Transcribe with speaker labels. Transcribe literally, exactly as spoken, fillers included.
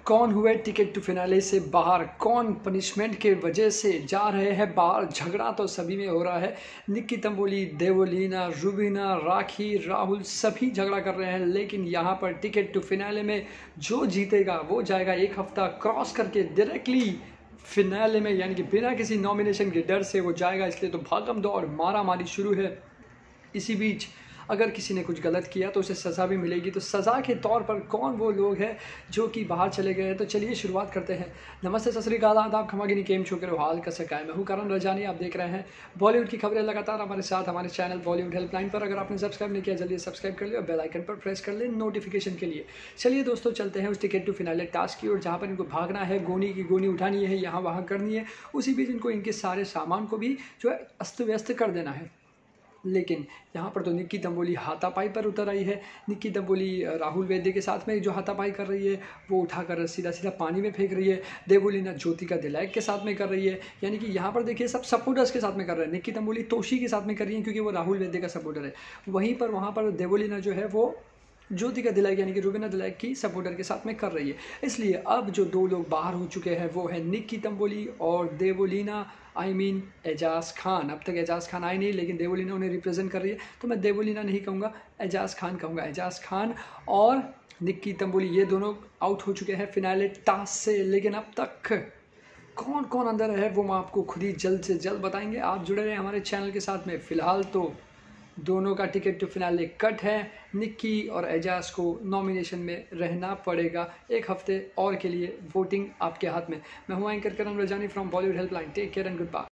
Speaker 1: कौन हुए ticket to finale से बाहर, कौन पनिशमेंट के वजह से जा रहे हैं बाहर। झगड़ा तो सभी में हो रहा है। निक्की तंबोली, देवोलीना, रूबीना, राखी, राहुल सभी झगड़ा कर रहे हैं, लेकिन यहाँ पर टिकट टू फिनाले में जो जीतेगा वो जाएगा एक हफ्ता क्रॉस करके डायरेक्टली फिनाले में, यानी कि बिना किसी नॉमिनेशन के डर से वो जाएगा। इसलिए तो भागम दौड़ मारा मारी शुरू है। इसी बीच अगर किसी ने कुछ गलत किया तो उसे सज़ा भी मिलेगी। तो सज़ा के तौर पर कौन वो लोग हैं जो कि बाहर चले गए हैं, तो चलिए शुरुआत करते हैं। नमस्ते, सत श्री अकाल, आदाब, खमागिनी, केम छो करो हाल का सकाय। मैं हूँ करण रजानी, आप देख रहे हैं बॉलीवुड की खबरें लगातार हमारे साथ हमारे चैनल बॉलीवुड हेल्पलाइन पर। अगर आपने सब्सक्राइब नहीं किया जल्दी सब्सक्राइब कर लिया और बेल आइकन पर प्रेस कर ले नोटिफिकेशन के लिए। चलिए दोस्तों, चलते हैं उस टिकट टू फिनाले टास्क की ओर, जहाँ पर इनको भागना है, गोनी की गोनी उठानी है, यहाँ वहाँ करनी है। उसी बीच इनको इनके सारे सामान को भी जो है अस्त व्यस्त कर देना है। लेकिन यहाँ पर तो निक्की तंबोली हाथापाई पर उतर आई है। निक्की तंबोली राहुल वैद्य के साथ में जो हाथापाई कर रही है वो उठाकर सीधा सीधा पानी में फेंक रही है। देवोलीना ज्योतिका दिलायक के साथ में कर रही है, यानी कि यहाँ पर देखिए सब सपोर्टर्स के साथ में कर रहे हैं। निक्की तंबोली तोशी के साथ में कर रही है क्योंकि वो राहुल वैद्य का सपोर्टर है। वहीं पर वहाँ पर देवोलीना जो है वो ज्योतिका दिलायक यानी कि रूबीना दिलायक की सपोर्टर के साथ में कर रही है। इसलिए अब जो दो लोग बाहर हो चुके हैं वो है निक्की तंबोली और देवोलीना, आई मीन एजाज खान। अब तक एजाज खान आए नहीं, लेकिन देवोलीना उन्हें रिप्रेजेंट कर रही है, तो मैं देवोलीना नहीं कहूँगा, एजाज खान कहूँगा। एजाज खान और निक्की तंबोली ये दोनों आउट हो चुके हैं फिनाले टास्क से। लेकिन अब तक कौन कौन अंदर है वो मैं आपको खुद ही जल्द से जल्द बताएंगे। आप जुड़े रहे हमारे चैनल के साथ में। फ़िलहाल तो दोनों का टिकट टू फिनाले कट है। निक्की और एजाज को नॉमिनेशन में रहना पड़ेगा एक हफ्ते और के लिए। वोटिंग आपके हाथ में। मैं हूँ anchor Karan Rajani from Bollywood helpline. Take care and good bye.